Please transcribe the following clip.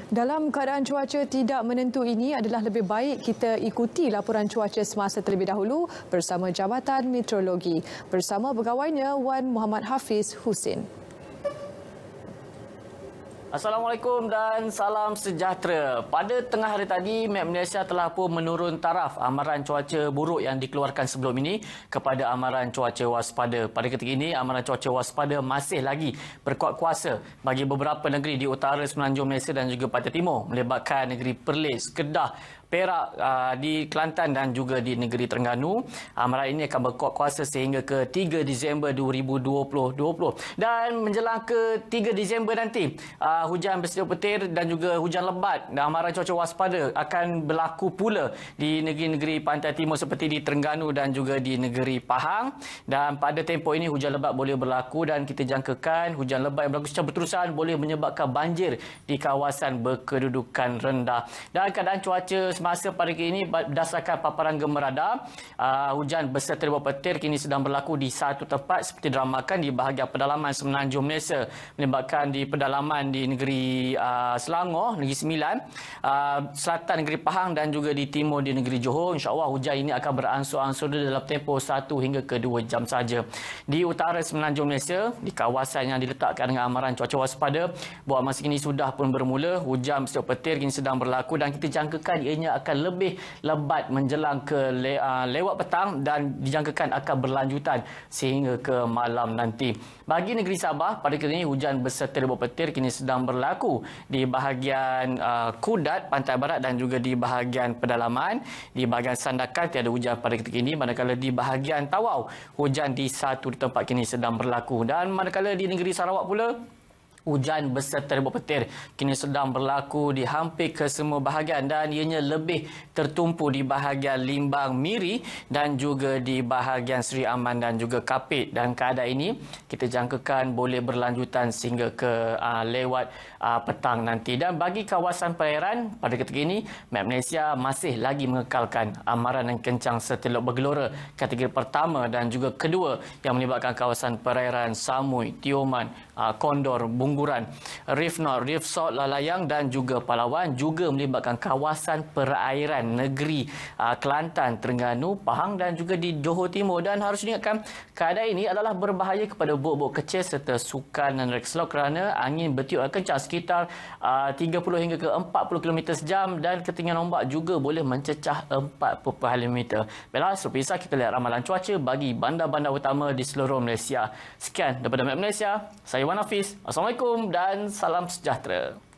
Dalam keadaan cuaca tidak menentu ini adalah lebih baik kita ikuti laporan cuaca semasa terlebih dahulu bersama Jabatan Meteorologi. Bersama pegawainya Wan Muhammad Hafiz Husin. Assalamualaikum dan salam sejahtera. Pada tengah hari tadi, Met Malaysia telah pun menurun taraf amaran cuaca buruk yang dikeluarkan sebelum ini kepada amaran cuaca waspada. Pada ketika ini, amaran cuaca waspada masih lagi berkuat kuasa bagi beberapa negeri di utara Semenanjung Malaysia dan juga Pantai Timur, melibatkan negeri Perlis, Kedah, Perak, di Kelantan dan juga di negeri Terengganu. Amaran ini akan berkuat kuasa sehingga ke 3 Disember 2020. Dan menjelang ke 3 Disember nanti, hujan bersedia petir dan juga hujan lebat dan amaran cuaca waspada akan berlaku pula di negeri-negeri Pantai Timur seperti di Terengganu dan juga di negeri Pahang. Dan pada tempoh ini hujan lebat boleh berlaku dan kita jangkakan hujan lebat yang berlaku secara berterusan boleh menyebabkan banjir di kawasan berkedudukan rendah. Dan keadaan cuaca semasa pagi ini berdasarkan paparan gemar radar, hujan berserta ribuan petir kini sedang berlaku di satu tempat seperti diramakan di bahagian pedalaman Semenanjung Malaysia, melibatkan di pedalaman di negeri Selangor, Negeri Sembilan, selatan negeri Pahang dan juga di timur di negeri Johor. InsyaAllah hujan ini akan beransur-ansur dalam tempoh 1 hingga ke 2 jam saja. Di utara Semenanjung Malaysia, di kawasan yang diletakkan dengan amaran cuaca waspada, buat masa kini sudah pun bermula hujan berserta petir kini sedang berlaku dan kita jangkakan ianya akan lebih lebat menjelang ke lewat petang dan dijangkakan akan berlanjutan sehingga ke malam nanti. Bagi negeri Sabah, pada kali ini hujan berserta ribuan petir kini sedang berlaku di bahagian Kudat, Pantai Barat dan juga di bahagian pedalaman. Di bahagian Sandakan tiada hujan pada ketika ini, manakala di bahagian Tawau hujan di satu tempat kini sedang berlaku. Dan manakala di negeri Sarawak pula, hujan berserta ribuan petir kini sedang berlaku di hampir ke semua bahagian dan ianya lebih tertumpu di bahagian Limbang Miri dan juga di bahagian Seri Aman dan juga Kapit. Dan keadaan ini kita jangkakan boleh berlanjutan sehingga ke lewat petang nanti. Dan bagi kawasan perairan, pada ketika ini Met Malaysia masih lagi mengekalkan amaran yang kencang seteluk bergelora kategori pertama dan juga kedua yang melibatkan kawasan perairan Samui, Tioman, Kondor, Bungguran, Reef North, Reef South, Lalayang dan juga Palawan, juga melibatkan kawasan perairan negeri Kelantan, Terengganu, Pahang dan juga di Johor Timur. Dan harus diingatkan, keadaan ini adalah berbahaya kepada bot-bot kecil serta sukan dan rekselok kerana angin bertiup kencang sekitar 30 hingga ke 40 km sejam dan ketinggian ombak juga boleh mencecah 4.5 meter. Baiklah, seperti kita lihat ramalan cuaca bagi bandar-bandar utama di seluruh Malaysia. Sekian daripada Met Malaysia, saya Wan Hafiz. Assalamualaikum dan salam sejahtera.